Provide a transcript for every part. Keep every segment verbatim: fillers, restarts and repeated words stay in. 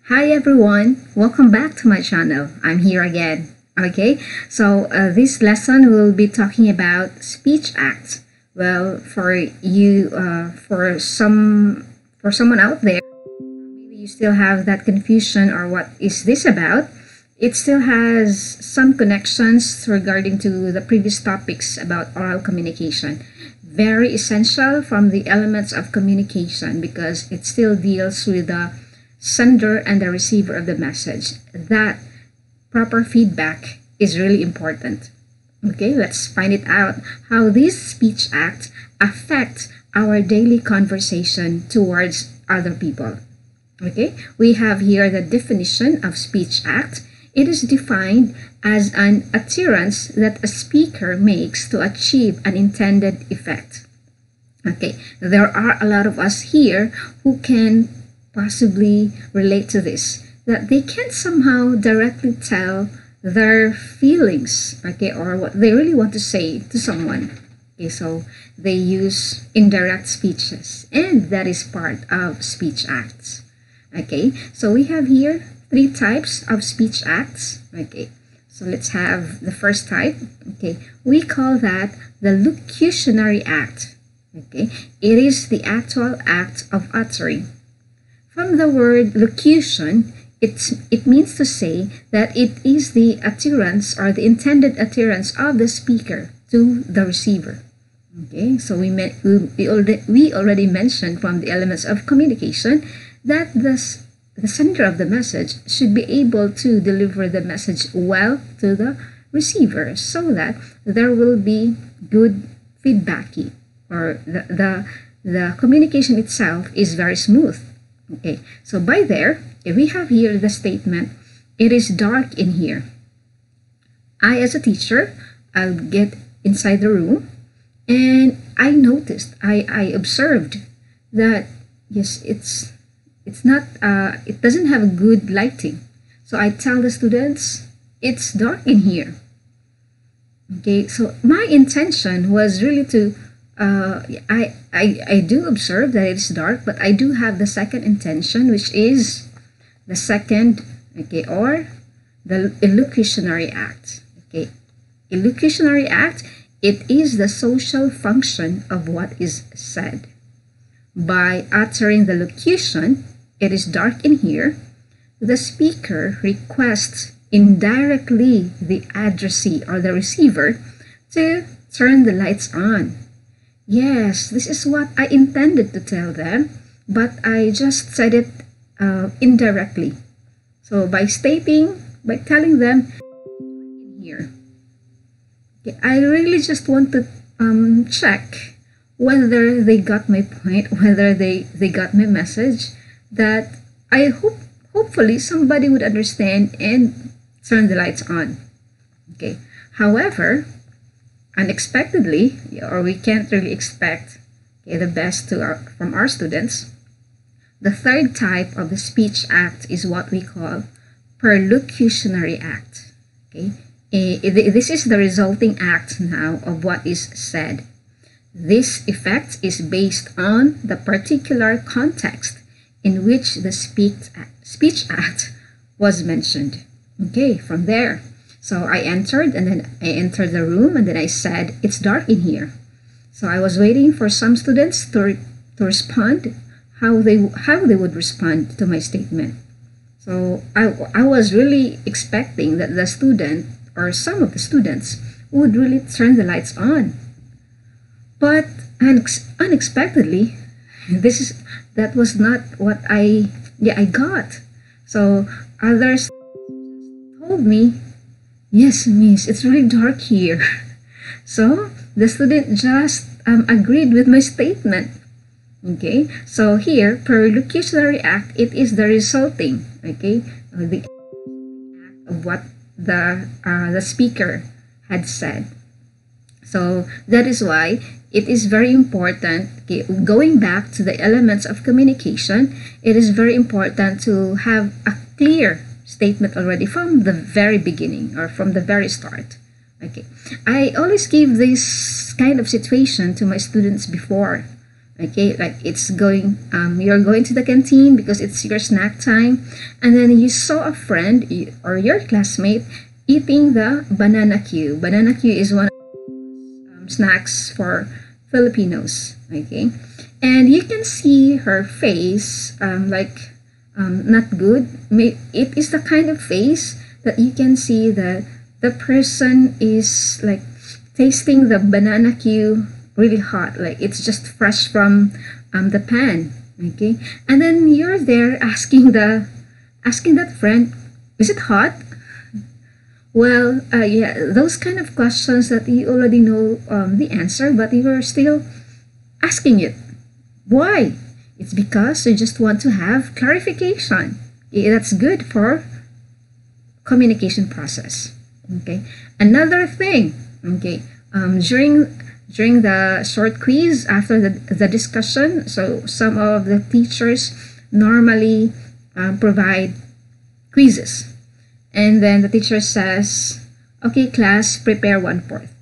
Hi everyone, welcome back to my channel. I'm here again. Okay, so uh, this lesson will be talking about speech acts. Well, for you, uh, for some, for someone out there, maybe you still have that confusion or what is this about? It still has some connections regarding to the previous topics about oral communication. Very essential from the elements of communication because it still deals with the sender and the receiver of the message. That proper feedback is really important. Okay, let's find it out how these speech acts affect our daily conversation towards other people. Okay, we have here the definition of speech act. It is defined as an utterance that a speaker makes to achieve an intended effect. Okay, there are a lot of us here who can possibly relate to this, that they can somehow directly tell their feelings, okay, or what they really want to say to someone. Okay, so they use indirect speeches, and that is part of speech acts. Okay, so we have here three types of speech acts. Okay, so let's have the first type. Okay, we call that the locutionary act. Okay, it is the actual act of uttering. From the word locution, it's, it means to say that it is the utterance or the intended utterance of the speaker to the receiver. Okay, so we, met, we, we, already, we already mentioned from the elements of communication that this, the sender of the message should be able to deliver the message well to the receiver so that there will be good feedback, or the, the, the communication itself is very smooth. Okay, so by there, if we have here the statement, it is dark in here. I, as a teacher, I'll get inside the room and I noticed, I, I observed that, yes, it's, it's not, uh, it doesn't have a good lighting. So I tell the students, it's dark in here. Okay, so my intention was really to Uh, I, I, I do observe that it's dark, but I do have the second intention, which is the second, okay, or the illocutionary act. Okay, illocutionary act, it is the social function of what is said. By uttering the locution, it is dark in here, the speaker requests indirectly the addressee or the receiver to turn the lights on. Yes, this is what I intended to tell them, but I just said it uh, indirectly. So by stating, by telling them here, okay, I really just want to um, check whether they got my point, whether they, they got my message, that I hope, hopefully somebody would understand and turn the lights on. Okay. However, unexpectedly, or we can't really expect, okay, the best to our, from our students, the third type of the speech act is what we call perlocutionary act. Okay, this is the resulting act now of what is said. This effect is based on the particular context in which the speech speech act was mentioned. Okay, from there, so I entered and then I entered the room and then I said, it's dark in here. So I was waiting for some students to, re to respond, how they, how they would respond to my statement. So I, I was really expecting that the student or some of the students would really turn the lights on. But unex unexpectedly, this is, that was not what I, yeah, I got. So others told me, yes, miss, it's really dark here. So the student just um, agreed with my statement. Okay, so here, perlocutionary act, it is the resulting, okay, uh, the act of what the, uh, the speaker had said. So that is why it is very important, okay, going back to the elements of communication, it is very important to have a clear statement already from the very beginning or from the very start. Okay, I always give this kind of situation to my students before. Okay, like it's going, um, you're going to the canteen because it's your snack time, and then you saw a friend y- or your classmate eating the banana Q. Banana Q is one um, snacks for Filipinos. Okay, and you can see her face, um, like um, not good. May- It is the kind of face that you can see that the person is like tasting the banana Q really hot, like it's just fresh from um, the pan. Okay, and then you're there asking the asking that friend, is it hot? Well, uh, yeah, those kind of questions that you already know um, the answer, but you are still asking it. Why? It's because you just want to have clarification. Yeah, that's good for communication process. Okay. Another thing. Okay. Um, during during the short quiz after the, the discussion, so some of the teachers normally um, provide quizzes, and then the teacher says, "Okay, class, prepare one fourth."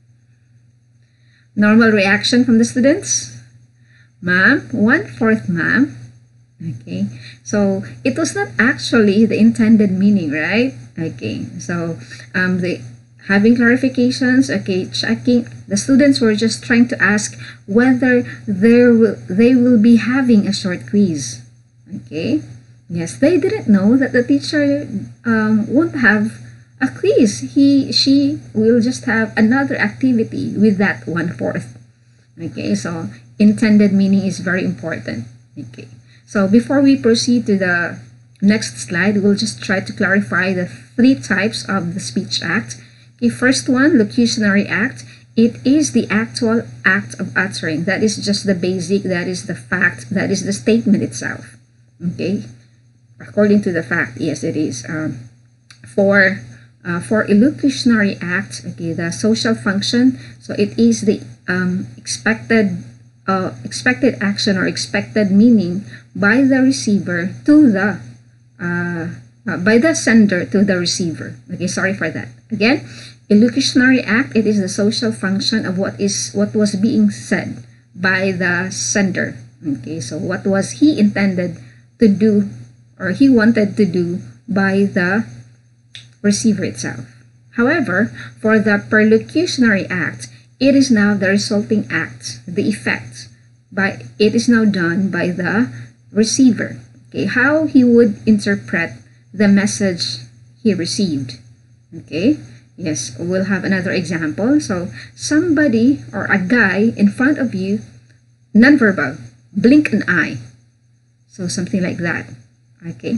Normal reaction from the students, "Ma'am, one fourth, ma'am." Okay, so it was not actually the intended meaning, right? Okay, so um, the having clarifications. Okay, checking. The students were just trying to ask whether there will they will be having a short quiz. Okay, yes, they didn't know that the teacher um, won't have a quiz. He she will just have another activity with that one fourth. Okay, so intended meaning is very important. Okay. So before we proceed to the next slide, we'll just try to clarify the three types of the speech act. Okay, first one, locutionary act. It is the actual act of uttering. That is just the basic, that is the fact, that is the statement itself. Okay, according to the fact, yes, it is. Um, for uh, for illocutionary act, okay, the social function. So it is the um, expected uh, expected action or expected meaning by the receiver to the uh, uh, by the sender to the receiver. Okay, sorry for that. Again, illocutionary act. It is the social function of what is what was being said by the sender. Okay, so what was he intended to do or he wanted to do by the receiver itself. However, for the perlocutionary act, it is now the resulting act, the effect. By it is now done by the receiver. Okay, how he would interpret the message he received. Okay, yes, we'll have another example. So somebody or a guy in front of you, nonverbal, blink an eye. So something like that. Okay,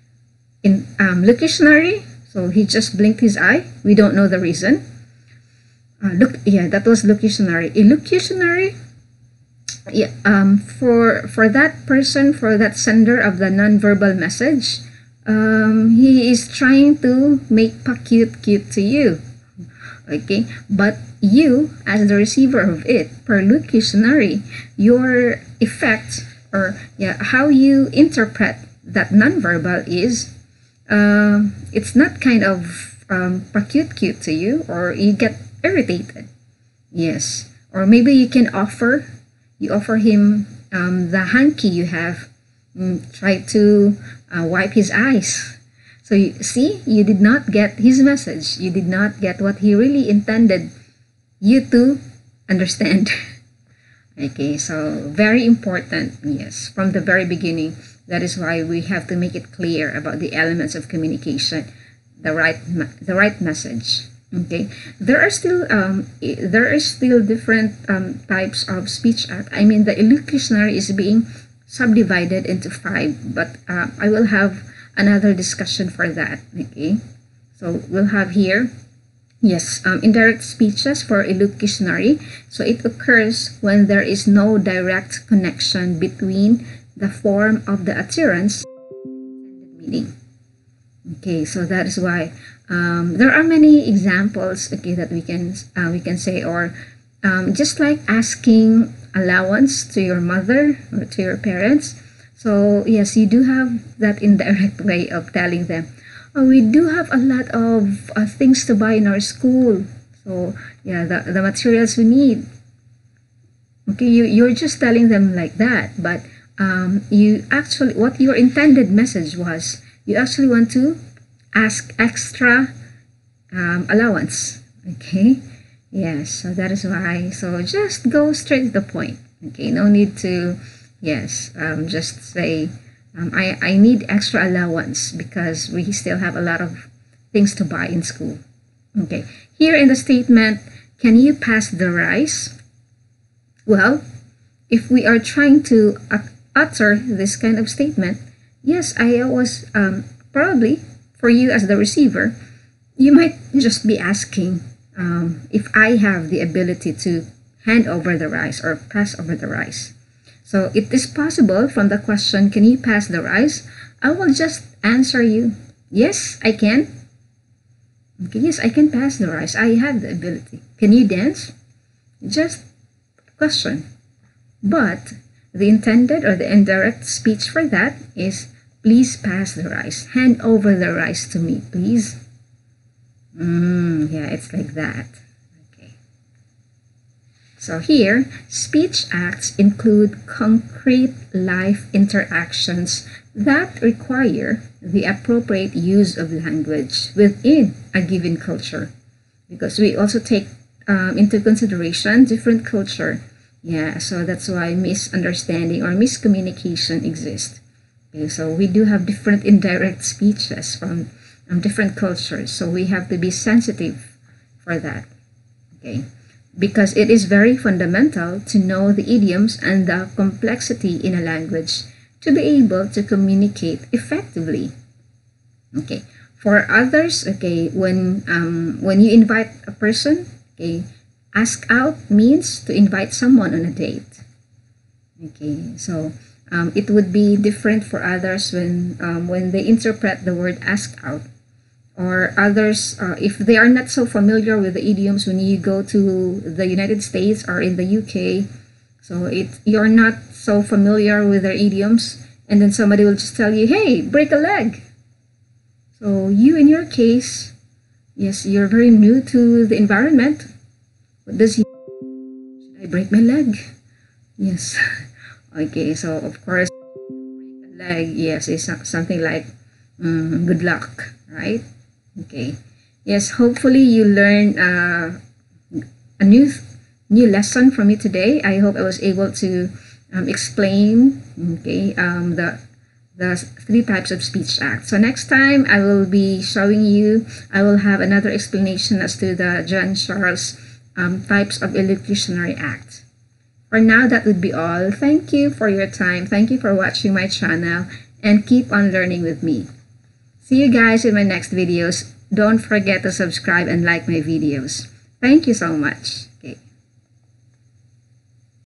in um, locutionary, so he just blinked his eye. We don't know the reason. Uh, look, yeah, that was locutionary. Illocutionary, yeah, um, for for that person, for that sender of the nonverbal message, um, he is trying to make pa cute cute to you. Okay, but you, as the receiver of it, per locutionary, your effect or yeah, how you interpret that nonverbal is, um, it's not kind of um, pa cute cute to you, or you get irritated. Yes, or maybe you can offer, you offer him um, the hanky you have, mm, try to uh, wipe his eyes. So you see, you did not get his message. You did not get what he really intended you to understand. Okay, so very important, yes, from the very beginning. That is why we have to make it clear about the elements of communication, the right, the right message. Okay, there are still um, there are still different um, types of speech act. I mean, the illocutionary is being subdivided into five, but uh, I will have another discussion for that. Okay, so we'll have here, yes, um, indirect speeches for illocutionary. So it occurs when there is no direct connection between the form of the utterance and the meaning. Okay, so that is why um, there are many examples. Okay, that we can uh, we can say, or um, just like asking allowance to your mother or to your parents. So yes, you do have that indirect way of telling them, oh, we do have a lot of uh, things to buy in our school. So yeah, the, the materials we need. Okay, you, you're just telling them like that, but um, you actually, what your intended message was, you actually want to ask extra um, allowance. Okay, yes, so that is why. So just go straight to the point. Okay, no need to, yes, um, just say, um, I, I need extra allowance because we still have a lot of things to buy in school. Okay, here in the statement, can you pass the rice? Well, if we are trying to utter this kind of statement, yes, I was um, probably for you as the receiver, you might just be asking um, if I have the ability to hand over the rice or pass over the rice. So it is possible from the question, can you pass the rice? I will just answer you, yes, I can. Okay, yes, I can pass the rice. I have the ability. Can you dance? Just a question. But the intended or the indirect speech for that is, please pass the rice. Hand over the rice to me, please. Mm, yeah, it's like that. Okay. So here, speech acts include concrete life interactions that require the appropriate use of language within a given culture. Because we also take um, into consideration different culture. Yeah, so that's why misunderstanding or miscommunication exists. Okay, so we do have different indirect speeches from um, different cultures. So we have to be sensitive for that. Okay, because it is very fundamental to know the idioms and the complexity in a language to be able to communicate effectively. Okay, for others, okay, when um, when you invite a person, okay, ask out means to invite someone on a date. Okay, so um, it would be different for others when um, when they interpret the word ask out. Or others, uh, if they are not so familiar with the idioms when you go to the United States or in the U K, so it you're not so familiar with their idioms, and then somebody will just tell you, hey, break a leg. So you, in your case, yes, you're very new to the environment. What does he, should I break my leg? Yes. Okay, so of course, break a leg, yes, is something like um, good luck, right? Okay. Yes, hopefully you learned uh, a new new lesson from me today. I hope I was able to um, explain okay um, the the three types of speech acts. So next time I will be showing you, I will have another explanation as to the John Charles um, types of illocutionary act. For now, that would be all. Thank you for your time. Thank you for watching my channel and keep on learning with me. See you guys in my next videos. Don't forget to subscribe and like my videos. Thank you so much. Okay.